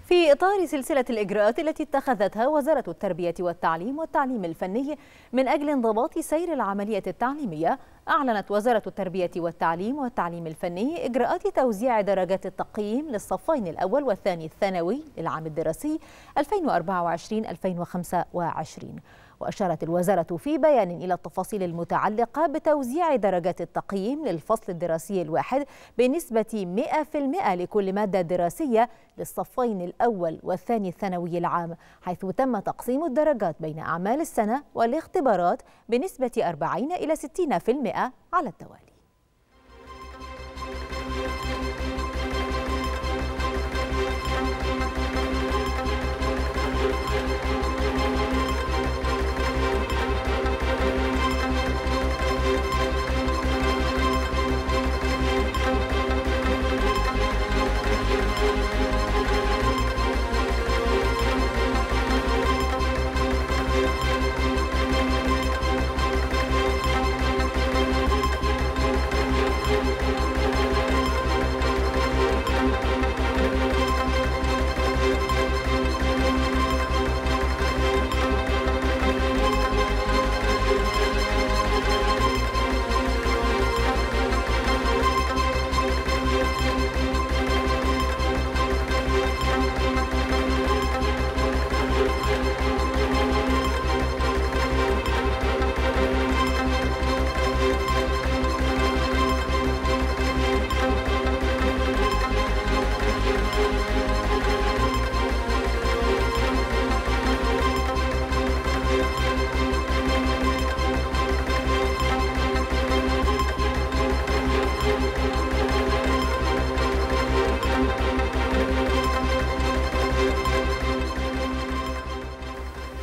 في إطار سلسلة الإجراءات التي اتخذتها وزارة التربية والتعليم الفني من أجل انضباط سير العملية التعليمية، أعلنت وزارة التربية والتعليم الفني إجراءات توزيع درجات التقييم للصفين الأول والثاني الثانوي للعام الدراسي 2024-2025. وأشارت الوزارة في بيان إلى التفاصيل المتعلقة بتوزيع درجات التقييم للفصل الدراسي الواحد بنسبة 100% لكل مادة دراسية للصفين الأول والثاني الثانوي العام، حيث تم تقسيم الدرجات بين أعمال السنة والاختبارات بنسبة 40 إلى 60% على التوالي.